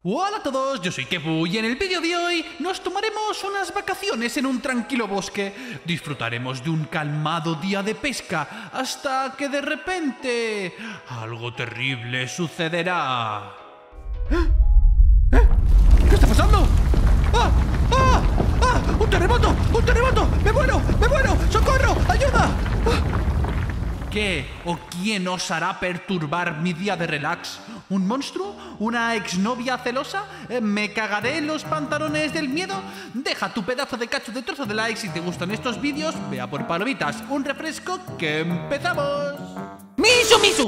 Hola a todos, yo soy Kepu y en el vídeo de hoy nos tomaremos unas vacaciones en un tranquilo bosque. Disfrutaremos de un calmado día de pesca hasta que de repente algo terrible sucederá. ¿Qué está pasando? ¡Ah! ¡Ah! ¡Ah! ¡Un terremoto! ¡Un terremoto! ¡Me muero! ¡Me muero! ¡Socorro! ¡Ayuda! ¿Qué o quién osará perturbar mi día de relax? ¿Un monstruo? ¿Una exnovia celosa? ¿Me cagaré en los pantalones del miedo? Deja tu pedazo de cacho de trozo de like si te gustan estos vídeos. Vea por palomitas, un refresco, que empezamos. ¡Misu, misu!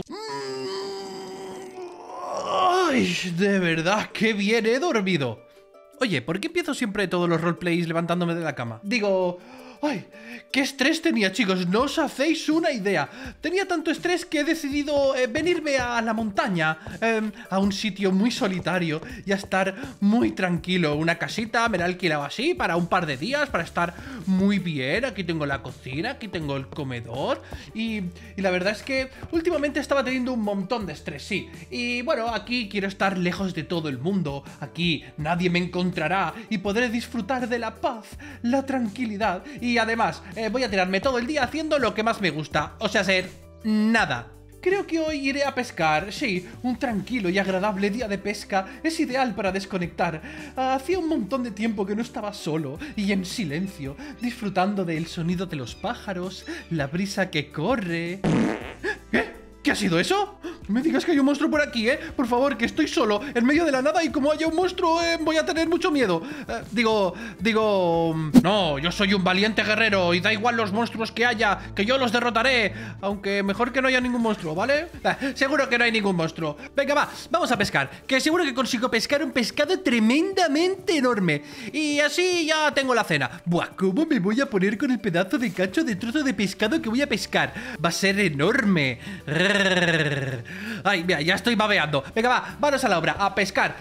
¡Ay! De verdad, qué bien he dormido. Oye, ¿por qué empiezo siempre todos los roleplays levantándome de la cama? Digo... ¡Ay! ¡Qué estrés tenía, chicos! No os hacéis una idea. Tenía tanto estrés que he decidido venirme a la montaña, a un sitio muy solitario y a estar muy tranquilo. Una casita me la he alquilado así para un par de días, para estar muy bien. Aquí tengo la cocina, aquí tengo el comedor y la verdad es que últimamente estaba teniendo un montón de estrés, sí. Y bueno, aquí quiero estar lejos de todo el mundo. Aquí nadie me encontrará y podré disfrutar de la paz, la tranquilidad y además voy a tirarme todo el día haciendo lo que más me gusta, o sea, ser nada. Creo que hoy iré a pescar, sí, un tranquilo y agradable día de pesca es ideal para desconectar. Hacía un montón de tiempo que no estaba solo y en silencio, disfrutando del sonido de los pájaros, la brisa que corre... ¿Qué? ¿Qué ha sido eso? No me digas que hay un monstruo por aquí, ¿eh? Por favor, que estoy solo, en medio de la nada y como haya un monstruo, voy a tener mucho miedo. Digo... No, yo soy un valiente guerrero y da igual los monstruos que haya, que yo los derrotaré. Aunque mejor que no haya ningún monstruo, ¿vale? Seguro que no hay ningún monstruo. Venga, va, vamos a pescar, que seguro que consigo pescar un pescado tremendamente enorme. Y así ya tengo la cena. Buah, ¿cómo me voy a poner con el pedazo de cacho de trozo de pescado que voy a pescar? Va a ser enorme. Ay, mira, ya estoy babeando. Venga, va, manos a la obra, a pescar.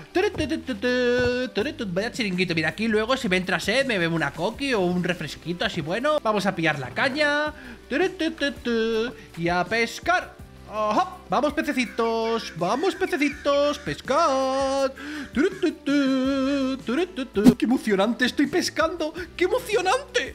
Vaya chiringuito, mira, aquí luego si me entra sed me bebo una coqui o un refresquito así bueno. Vamos a pillar la caña y a pescar. ¡Ajá! Vamos, pececitos, pescad. ¡Qué emocionante estoy pescando! ¡Qué emocionante!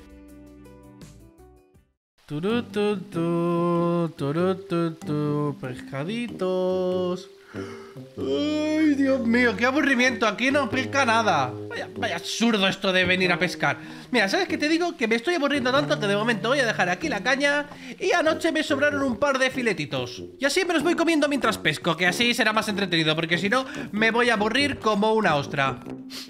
Pescaditos. Ay, Dios mío, qué aburrimiento. Aquí no pesca nada. Vaya absurdo esto de venir a pescar. Mira, ¿sabes qué te digo? Que me estoy aburriendo tanto que de momento voy a dejar aquí la caña. Y anoche me sobraron un par de filetitos y así me los voy comiendo mientras pesco, que así será más entretenido, porque si no me voy a aburrir como una ostra.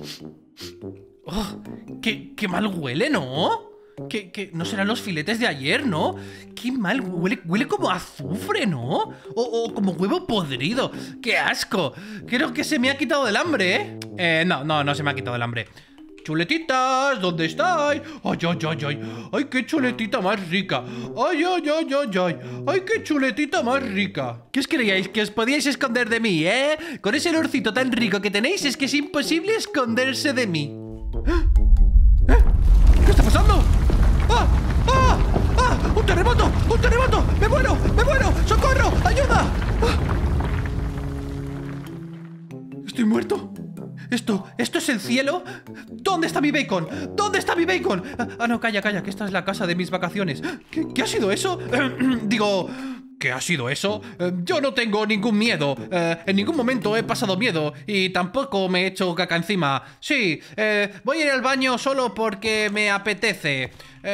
Oh, qué mal huele, ¿no? Que no serán los filetes de ayer, ¿no? Qué mal, huele como a azufre, ¿no? O como huevo podrido. ¡Qué asco! Creo que se me ha quitado el hambre, ¿eh? No se me ha quitado el hambre. ¡Chuletitas! ¿Dónde estáis? ¡Ay, ay, ay, ay! ¡Ay, qué chuletita más rica! ¡Ay, ay, ay, ay, ay! ¡Ay, qué chuletita más rica! ¿Qué os creíais? ¿Que os podíais esconder de mí, eh? Con ese olorcito tan rico que tenéis es que es imposible esconderse de mí. ¿Qué está pasando? ¡Ah! ¡Ah! ¡Ah! ¡Un terremoto! ¡Un terremoto! ¡Me muero! ¡Me muero! ¡Socorro! ¡Ayuda! ¡Ah! ¿Estoy muerto? ¿Esto es el cielo? ¿Dónde está mi bacon? ¿Dónde está mi bacon? No, calla, que esta es la casa de mis vacaciones. ¿Qué ha sido eso? Digo... ¿Qué ha sido eso? Yo no tengo ningún miedo. En ningún momento he pasado miedo. Y tampoco me he hecho caca encima. Sí, voy a ir al baño solo porque me apetece.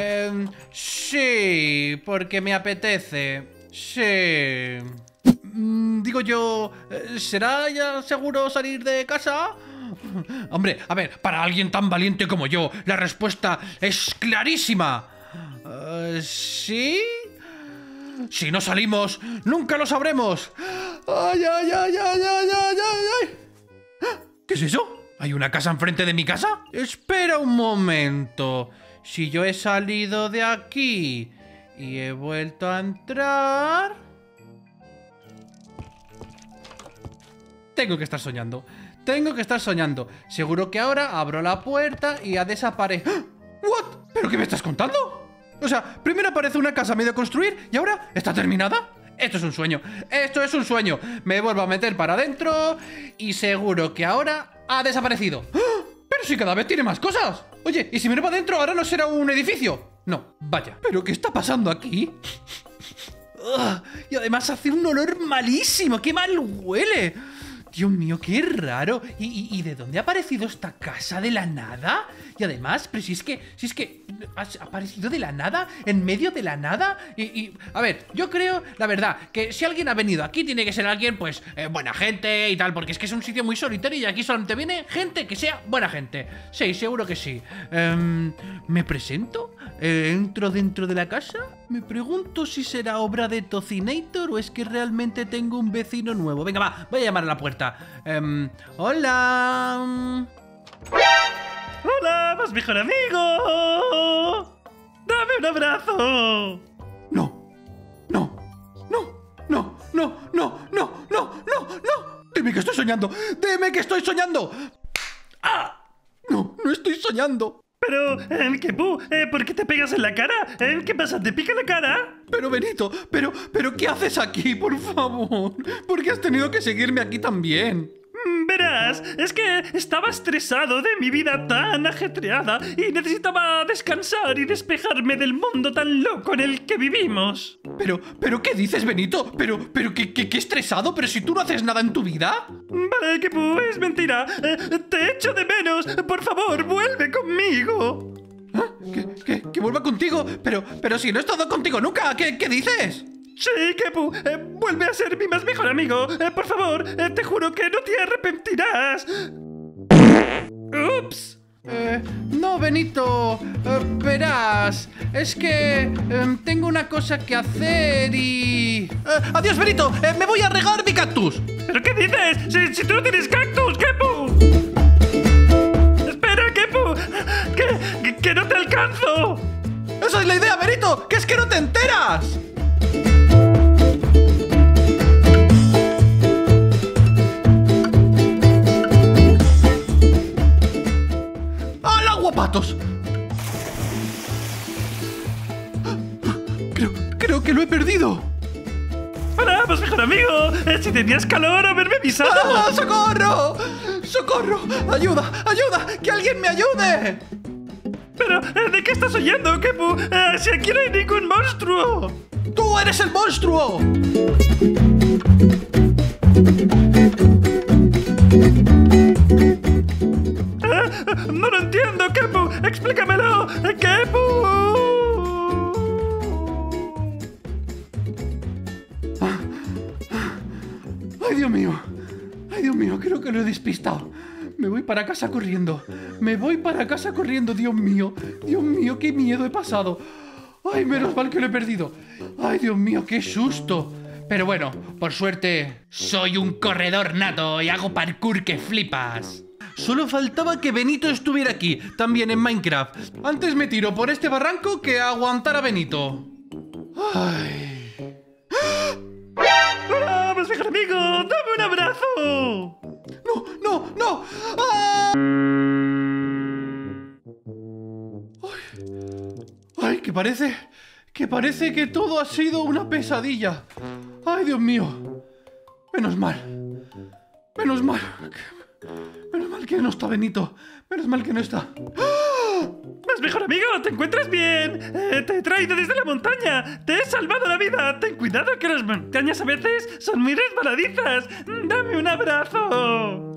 Sí, porque me apetece. Sí. Digo yo, ¿será ya seguro salir de casa? Hombre, a ver, para alguien tan valiente como yo, la respuesta es clarísima. ¿Sí? Si no salimos, nunca lo sabremos. ¡Ay, ay, ay, ay, ay, ay, ay! ¿Qué es eso? ¿Hay una casa enfrente de mi casa? Espera un momento. Si yo he salido de aquí y he vuelto a entrar... Tengo que estar soñando. Seguro que ahora abro la puerta y ha desaparecido. ¿What? ¿Pero qué me estás contando? O sea, primero aparece una casa medio construir y ahora está terminada. Esto es un sueño. Me vuelvo a meter para adentro y seguro que ahora ha desaparecido. ¡Ah! Pero si cada vez tiene más cosas. Oye, ¿y si miro para adentro ahora no será un edificio? No, vaya. ¿Pero qué está pasando aquí? Y además hace un olor malísimo. ¡Qué mal huele! Dios mío, qué raro. ¿Y de dónde ha aparecido esta casa de la nada? Y además, pero si es que ha aparecido de la nada, en medio de la nada. A ver, yo creo, la verdad, que si alguien ha venido aquí tiene que ser alguien, pues, buena gente y tal, porque es que es un sitio muy solitario y aquí solamente viene gente que sea buena gente. Sí, seguro que sí. ¿Me presento? ¿Entro dentro de la casa? Me pregunto si será obra de Tocinator o es que realmente tengo un vecino nuevo. Venga, va, voy a llamar a la puerta. Hola. ¡Hola, más mejor amigo! ¡Dame un abrazo! No. No. No. No. No. No. No. No. No. No. Dime que estoy soñando. Dime que estoy soñando. ¡Ah! No, no estoy soñando. Pero, Kepu, ¿por qué te pegas en la cara? ¿Qué pasa? ¿Te pica la cara? Pero Benito, pero ¿qué haces aquí, por favor? ¿Por qué has tenido que seguirme aquí también? Verás, es que estaba estresado de mi vida tan ajetreada y necesitaba descansar y despejarme del mundo tan loco en el que vivimos. ¿Pero qué dices, Benito? ¿Pero qué estresado? ¿Pero si tú no haces nada en tu vida? Vale, Kepu, es mentira. Te echo de menos. Por favor, vuelve conmigo. ¿Ah? ¿Que vuelva contigo? Pero si no he estado contigo nunca. ¿Qué dices? Sí, Kepu, vuelve a ser mi más mejor amigo. Por favor, te juro que no te arrepentirás. Ups. No, Benito, verás, es que tengo una cosa que hacer y... ¡Adiós, Benito! ¡Me voy a regar mi cactus! ¿Pero qué dices? Si tú no tienes cactus, Kepu. Espera, Kepu, que no te alcanzo. ¡Esa es la idea, Benito! ¡Que es que no te enteras! ¡Patos! Creo que lo he perdido. Hola, pues mejor amigo. Si tenías calor, haberme avisado. ¡Ah, ¡socorro! ¡Socorro! ¡Ayuda! ¡Ayuda! ¡Que alguien me ayude! Pero, ¿de qué estás oyendo, Kepu? Si aquí no hay ningún monstruo. ¡Tú eres el monstruo! No lo entiendo, Kepu. Explícamelo, Kepu. ¡Ay, Dios mío! ¡Ay, Dios mío! Creo que lo he despistado. Me voy para casa corriendo. Me voy para casa corriendo, Dios mío. Dios mío, qué miedo he pasado. ¡Ay, menos mal que lo he perdido! ¡Ay, Dios mío, qué susto! Pero bueno, por suerte, soy un corredor nato y hago parkour que flipas. Solo faltaba que Benito estuviera aquí, también en Minecraft. Antes me tiro por este barranco que aguantar a Benito. ¡Ay! ¡Hola, pues mejor amigo! ¡Dame un abrazo! ¡No, no, no! ¡Ah! ¡Ay, que parece que todo ha sido una pesadilla! ¡Ay, Dios mío! Menos mal. Menos mal que no está Benito. Menos mal que no está. Pues mejor amigo, ¿te encuentras bien? Te he traído desde la montaña. Te he salvado la vida. Ten cuidado que las montañas a veces son muy resbaladizas. Dame un abrazo.